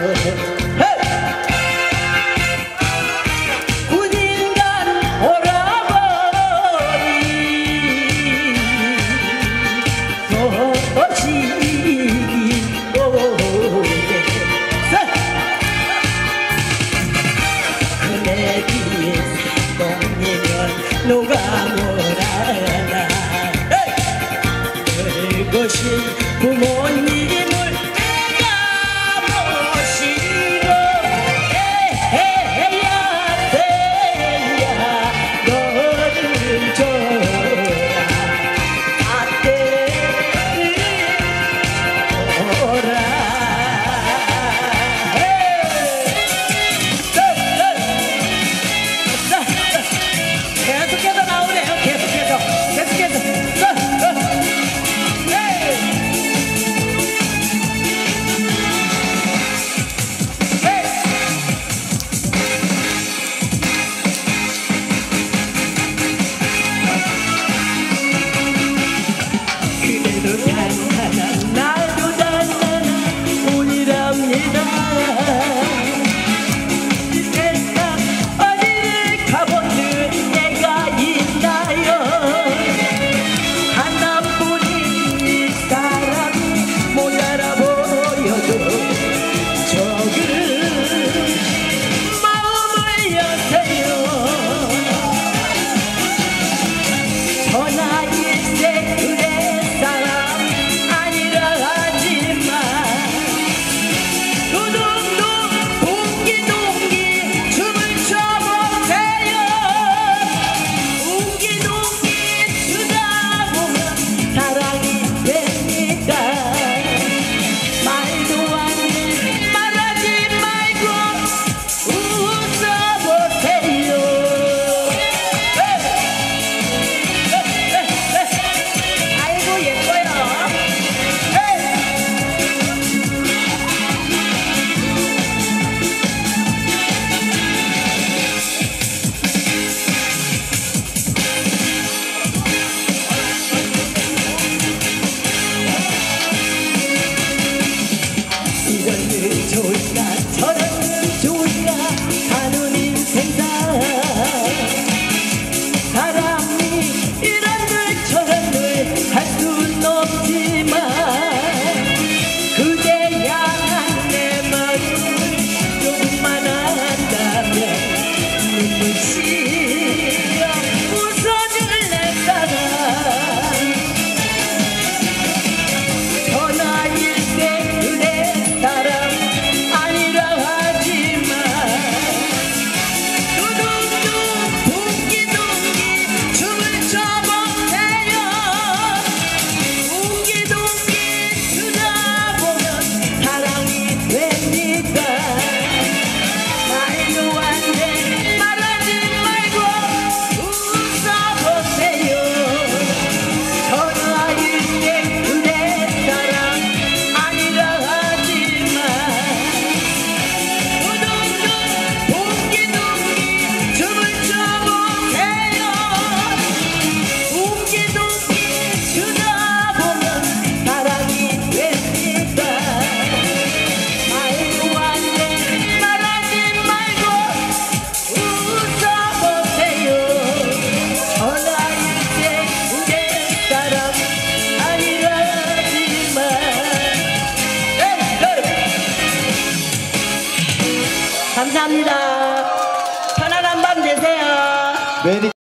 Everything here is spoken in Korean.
누가 뭐라나 그것이 부모님을 내가 모시고 해야 돼야 너를 줘라 아떼를 오라 계속해서 나오네요. 계속해서. 그래도 단단한 나도 단단한 운이랍니다. 이 세상 어디를 가보든 내가 있나요. 하나뿐인 이 사람이 못 알아보여도 조금 마음을 여세요. 전화일세 그대 사람 아니라 하지만 두둥둥 웅기둥기 춤을 춰보세요. 웅기둥기 추다 보면 사랑이 됩니다. 말도 안 돼 말하지 말고 웃어보세요. 아이고 예뻐요. 이런 일 좋을까 저런 일 좋을까 사는 인생사 사람이 이런 일 저런 일 할 순 없지만 그대 향한 내 마음을 조금만 안다면 눈물 씻어 웃어줄래 사랑 전화일세 그대 사람 아니라 하지만 두둥둥 웅기둥기 춤을 춰보세요. 웅기둥기 추다 보면 사랑이 됩니다. 말도 안 돼 말하지 말고 웃어보세요. 전화일세 그대 사랑 아니라 하지만 두둥둥 웅기둥기 춤을 춰보세요. 웅기둥기 추다 보면 사랑이 됩니다. 말도 안 돼 말하지 말고 웃어보세요. 전화일세 그대 사람 아니라 하지만 감사합니다. 편안한 밤 되세요.